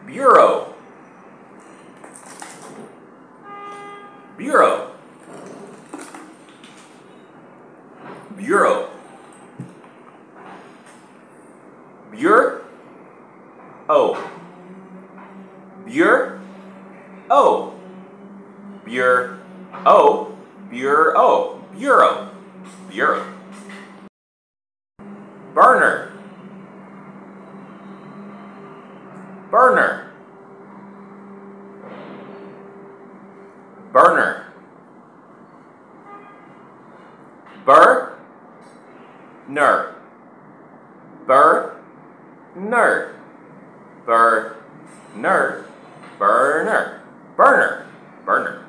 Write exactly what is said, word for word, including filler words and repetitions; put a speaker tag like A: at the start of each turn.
A: Bureau. Bureau. Bureau. Bureau. Oh. Bureau. Oh. Bureau. Oh. Bureau. Bureau. Bureau. Burner. Burner. Burner. Bur. Ner. Bur. Ner. Bur. Ner. Burner. Burner. Burner.